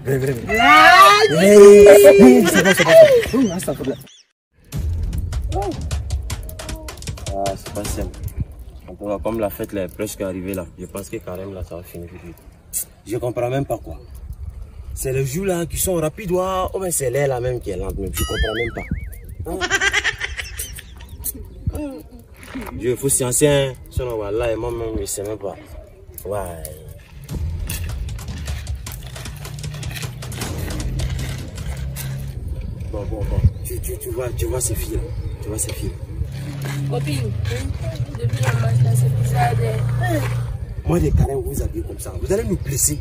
Vrai. C'est bon. Ah, c'est pas simple. En tout cas, comme la fête là est presque arrivée là, je pense que carrément là ça va finir vite. Je comprends même pas quoi. C'est les jours là qui sont rapides ou bien c'est l'air là même qui est lente, même je comprends même pas. Dieu, il faut sciencer, hein. Sinon voilà, et moi-même je sais même pas. Ouais. Bon. Tu vois ces filles là. Tu vois ces filles. Copine, depuis la marche là, c'est bizarre. Moi, les carrés, vous vous habillez comme ça. Vous allez nous blesser.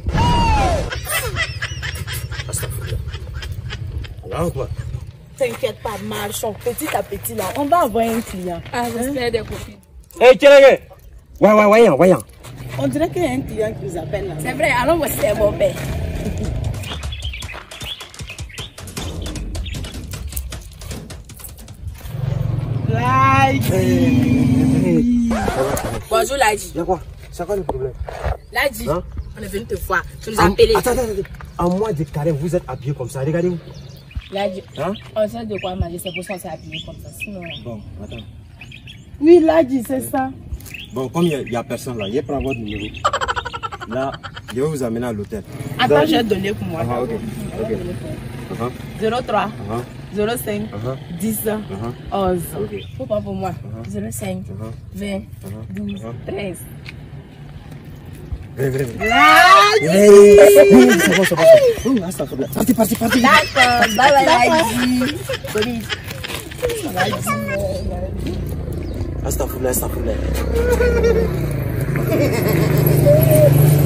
Alors quoi? T'inquiète pas, marchons petit à petit là. On va avoir un client. Ah, j'espère des copines. Hé, Tchélégué! Voyons. On dirait qu'il y a un client qui nous appelle là. C'est vrai, allons voir si c'est bon père. Bonjour Ladji. Y'a quoi? C'est quoi le problème? Ladji, hein? On est venu te voir. Tu nous as appelé. Attends. À moi de carré, vous êtes habillés comme ça. Regardez-vous. Ladji, hein? On sait de quoi manger, c'est pour ça qu'on s'est habillé comme ça. Sinon. Bon, attends. Oui, Ladji, c'est ça. Bon, comme il n'y a personne là, je prends votre numéro. Là, je vais vous amener à l'hôtel. Attends, je vais donner pour moi. Ok. 03 05 10 11. Faut pas pour moi. 05 20 12 13. Vrai. C'est bon. Parti. D'accord, bye Ladji. Astaghfirullah.